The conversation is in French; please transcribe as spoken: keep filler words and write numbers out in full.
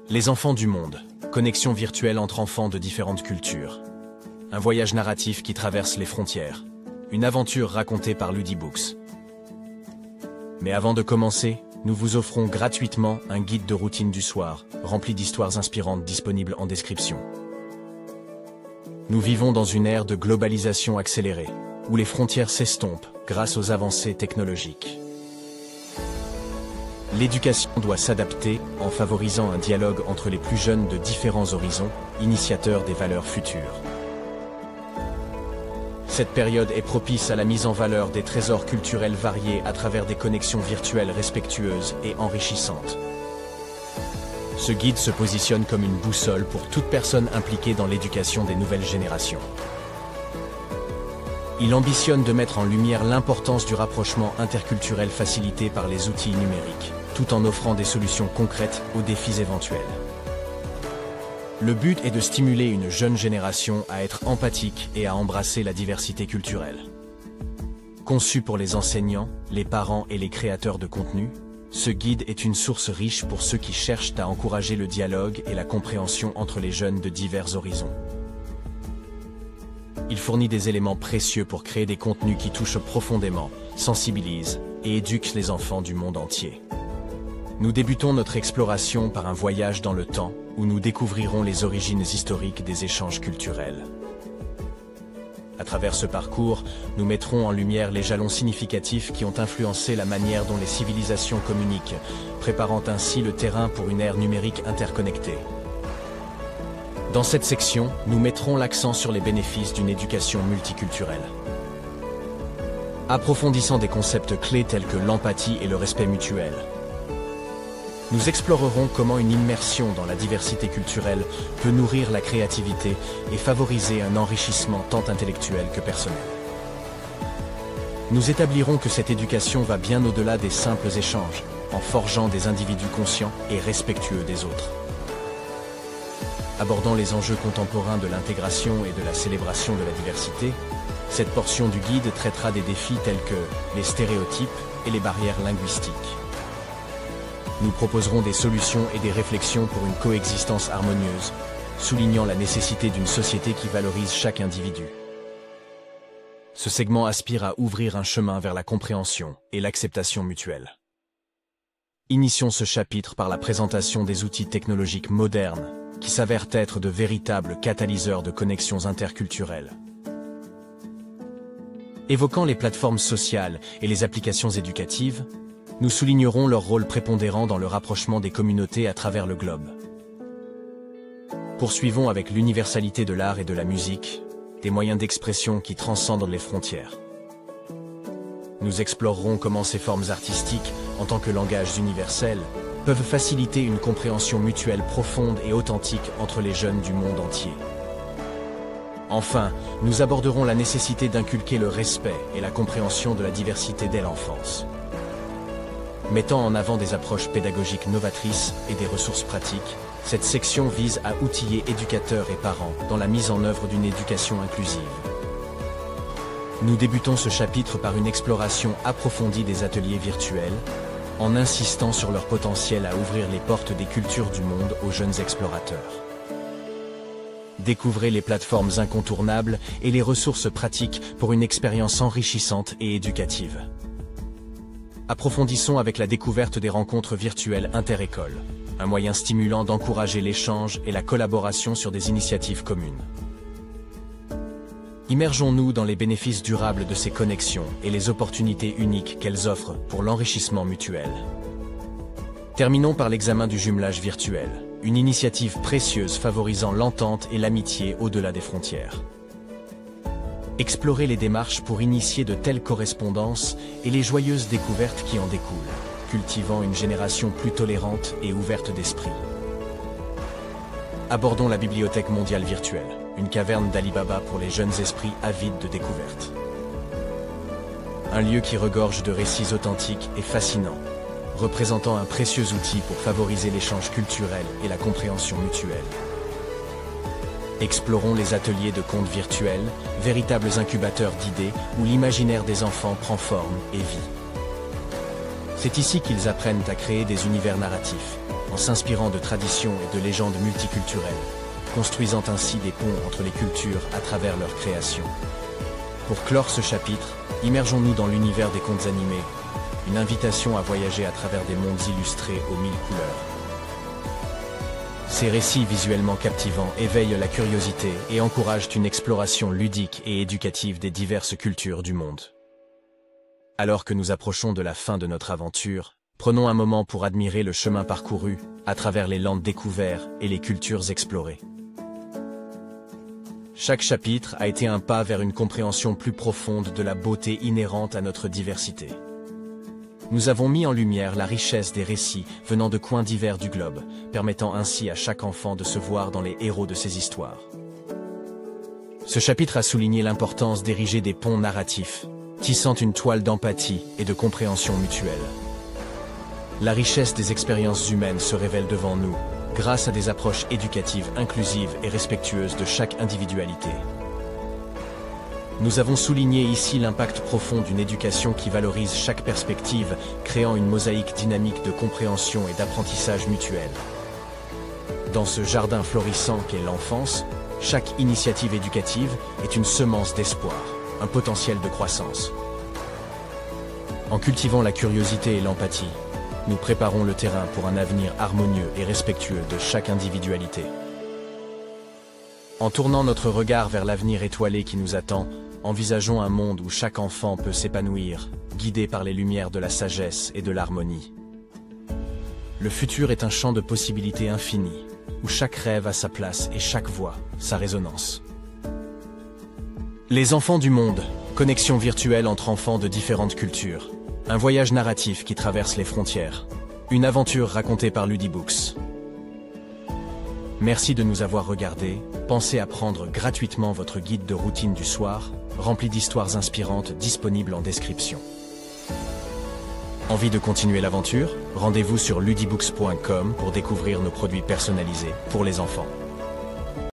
Les enfants du monde, connexion virtuelle entre enfants de différentes cultures. Un voyage narratif qui traverse les frontières. Une aventure racontée par Ludibooks. Mais avant de commencer, nous vous offrons gratuitement un guide de routine du soir, rempli d'histoires inspirantes disponibles en description. Nous vivons dans une ère de globalisation accélérée, où les frontières s'estompent grâce aux avancées technologiques. L'éducation doit s'adapter en favorisant un dialogue entre les plus jeunes de différents horizons, initiateurs des valeurs futures. Cette période est propice à la mise en valeur des trésors culturels variés à travers des connexions virtuelles respectueuses et enrichissantes. Ce guide se positionne comme une boussole pour toute personne impliquée dans l'éducation des nouvelles générations. Il ambitionne de mettre en lumière l'importance du rapprochement interculturel facilité par les outils numériques, tout en offrant des solutions concrètes aux défis éventuels. Le but est de stimuler une jeune génération à être empathique et à embrasser la diversité culturelle. Conçu pour les enseignants, les parents et les créateurs de contenu, ce guide est une source riche pour ceux qui cherchent à encourager le dialogue et la compréhension entre les jeunes de divers horizons. Il fournit des éléments précieux pour créer des contenus qui touchent profondément, sensibilisent et éduquent les enfants du monde entier. Nous débutons notre exploration par un voyage dans le temps, où nous découvrirons les origines historiques des échanges culturels. À travers ce parcours, nous mettrons en lumière les jalons significatifs qui ont influencé la manière dont les civilisations communiquent, préparant ainsi le terrain pour une ère numérique interconnectée. Dans cette section, nous mettrons l'accent sur les bénéfices d'une éducation multiculturelle. Approfondissant des concepts clés tels que l'empathie et le respect mutuel. Nous explorerons comment une immersion dans la diversité culturelle peut nourrir la créativité et favoriser un enrichissement tant intellectuel que personnel. Nous établirons que cette éducation va bien au-delà des simples échanges, en forgeant des individus conscients et respectueux des autres. Abordant les enjeux contemporains de l'intégration et de la célébration de la diversité, cette portion du guide traitera des défis tels que les stéréotypes et les barrières linguistiques. Nous proposerons des solutions et des réflexions pour une coexistence harmonieuse, soulignant la nécessité d'une société qui valorise chaque individu. Ce segment aspire à ouvrir un chemin vers la compréhension et l'acceptation mutuelle. Initions ce chapitre par la présentation des outils technologiques modernes, qui s'avèrent être de véritables catalyseurs de connexions interculturelles. Évoquant les plateformes sociales et les applications éducatives, nous soulignerons leur rôle prépondérant dans le rapprochement des communautés à travers le globe. Poursuivons avec l'universalité de l'art et de la musique, des moyens d'expression qui transcendent les frontières. Nous explorerons comment ces formes artistiques, en tant que langages universels, peuvent faciliter une compréhension mutuelle profonde et authentique entre les jeunes du monde entier. Enfin, nous aborderons la nécessité d'inculquer le respect et la compréhension de la diversité dès l'enfance. Mettant en avant des approches pédagogiques novatrices et des ressources pratiques, cette section vise à outiller éducateurs et parents dans la mise en œuvre d'une éducation inclusive. Nous débutons ce chapitre par une exploration approfondie des ateliers virtuels, en insistant sur leur potentiel à ouvrir les portes des cultures du monde aux jeunes explorateurs. Découvrez les plateformes incontournables et les ressources pratiques pour une expérience enrichissante et éducative. Approfondissons avec la découverte des rencontres virtuelles inter-écoles, un moyen stimulant d'encourager l'échange et la collaboration sur des initiatives communes. Immergeons-nous dans les bénéfices durables de ces connexions et les opportunités uniques qu'elles offrent pour l'enrichissement mutuel. Terminons par l'examen du jumelage virtuel, une initiative précieuse favorisant l'entente et l'amitié au-delà des frontières. Explorez les démarches pour initier de telles correspondances et les joyeuses découvertes qui en découlent, cultivant une génération plus tolérante et ouverte d'esprit. Abordons la Bibliothèque mondiale virtuelle, une caverne d'Ali Baba pour les jeunes esprits avides de découvertes. Un lieu qui regorge de récits authentiques et fascinants, représentant un précieux outil pour favoriser l'échange culturel et la compréhension mutuelle. Explorons les ateliers de contes virtuels, véritables incubateurs d'idées où l'imaginaire des enfants prend forme et vie. C'est ici qu'ils apprennent à créer des univers narratifs, en s'inspirant de traditions et de légendes multiculturelles, construisant ainsi des ponts entre les cultures à travers leur création. Pour clore ce chapitre, immergeons-nous dans l'univers des contes animés, une invitation à voyager à travers des mondes illustrés aux mille couleurs. Ces récits visuellement captivants éveillent la curiosité et encouragent une exploration ludique et éducative des diverses cultures du monde. Alors que nous approchons de la fin de notre aventure, prenons un moment pour admirer le chemin parcouru à travers les landes découverts et les cultures explorées. Chaque chapitre a été un pas vers une compréhension plus profonde de la beauté inhérente à notre diversité. Nous avons mis en lumière la richesse des récits venant de coins divers du globe, permettant ainsi à chaque enfant de se voir dans les héros de ces histoires. Ce chapitre a souligné l'importance d'ériger des ponts narratifs, tissant une toile d'empathie et de compréhension mutuelle. La richesse des expériences humaines se révèle devant nous, grâce à des approches éducatives inclusives et respectueuses de chaque individualité. Nous avons souligné ici l'impact profond d'une éducation qui valorise chaque perspective, créant une mosaïque dynamique de compréhension et d'apprentissage mutuel. Dans ce jardin florissant qu'est l'enfance, chaque initiative éducative est une semence d'espoir, un potentiel de croissance. En cultivant la curiosité et l'empathie, nous préparons le terrain pour un avenir harmonieux et respectueux de chaque individualité. En tournant notre regard vers l'avenir étoilé qui nous attend, envisageons un monde où chaque enfant peut s'épanouir, guidé par les lumières de la sagesse et de l'harmonie. Le futur est un champ de possibilités infinies, où chaque rêve a sa place et chaque voix, sa résonance. Les enfants du monde, connexion virtuelle entre enfants de différentes cultures. Un voyage narratif qui traverse les frontières. Une aventure racontée par Ludibooks. Merci de nous avoir regardés. Pensez à prendre gratuitement votre guide de routine du soir, rempli d'histoires inspirantes disponible en description. Envie de continuer l'aventure? Rendez-vous sur ludibooks point com pour découvrir nos produits personnalisés pour les enfants.